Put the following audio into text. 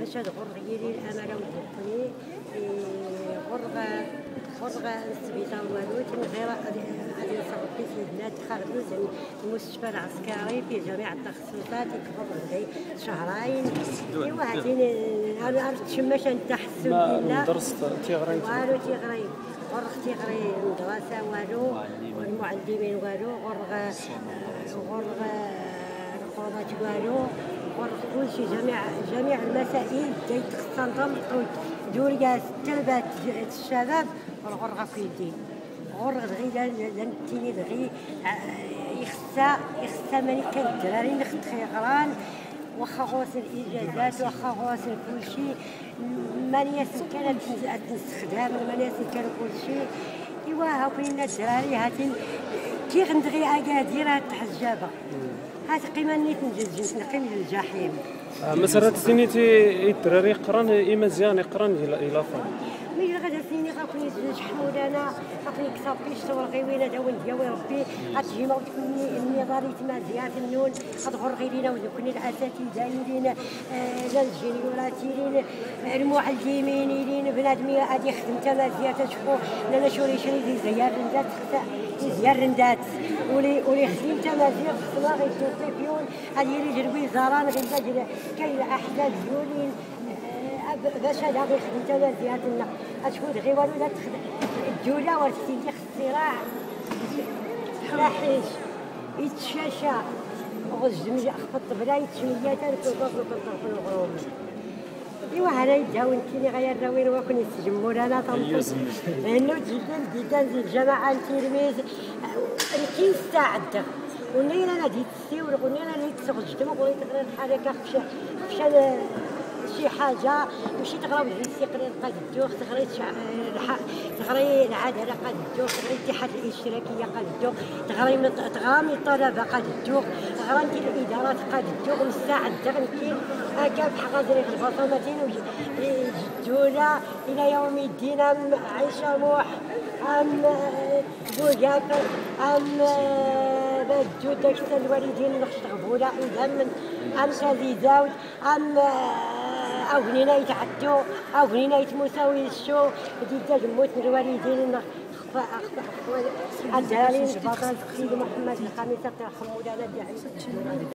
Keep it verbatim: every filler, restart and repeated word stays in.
باش هاد غرغيري الامانه ودقني غرغه غرغه السبيطار والو غير غادي نصرف في سيدنا تخرجوا المستشفى العسكري فيه جميع التخصصات يكبر عندي شهرين. ايوا هادي انا تشماش التحسن ديالنا درست تيغري والو تيغري غرغ تيغري المدرسه والو والمعلمين والو غرغ غرغ الرقابات والو غرغ كلشي جميع جميع المسائل ديال تخصصهم دوريا تربات الشباب والغرغه في يدي غرغ دغيا لنتيني دغي يخصها يخصها ملي كان الدراري نخت خيغران واخا غوصل الاجازات واخا غوصل كلشي مانياسن كانت تنستخدم مانياسن كان كلشي. ايوا ها كاين الدراري هاتين كي غندغي اكادير هاد الحجابه هاد قيمه نيت نجلس نقيم للجحيم. مسيرة سنيتي الدراري يقران اي مزيان يقران الى فان ملي غادا سيني غاكوني نجحوا لنا غاكوني كسابيش صور غيوينه داون ديالي ربي غتجي ما وتكوني النظاريت مزيان النون غتغرغي لينا وذوكني الاساتذه لين لا الجينيوراتي لين المعلمين لين بنادمي غادي يخدم حتى مزيان تشوفوا لانا شوري شري دي زيار رندات زيار رندات ولي ولي خدم حتى مزيان في السما غيدوي فيون غادي يجربي زران غير كاين الاحداث ديالين باش هذا غير خدمت انا زيادتنا اشكون غير والو لا تخدم الدوله ورثتي لي الصراع حلاحيش يتشاشى غزمي خفض بلا يتشميات الكوكوك في الغروب. ايوا هنا يداو نتيني غير راوين وكن يستجموا لنا طنطوس لانه جدا جدا زي الجماعه التلميذ كي استعد ونين انا ديت السيور ونين انا يتسغجت وقولي تقرا الحركه خفشه خفشه شي حاجه ماشي تقراو الهيسي قري قاد الدوخ تقري تقري العداله قاد الدوخ تقري الاتحاد الاشتراكيه قاد الدوخ تقري تغامي الطلبه قاد الدوخ تقرا انت الادارات قاد الدوخ من الساعه الدغنكين هكا بحال غازريق البصمتين الدوله الى يوم الدين ام عيشه موح ام بوقاف ام بدو داك الوالدين نقش غبوله اذا من ام سازي داود ام او هنا يتعدوا او هنا يتمساوي الشو ديال جموت الوالدين الدراري البطل سيدي محمد الخميسه حمودانه ديال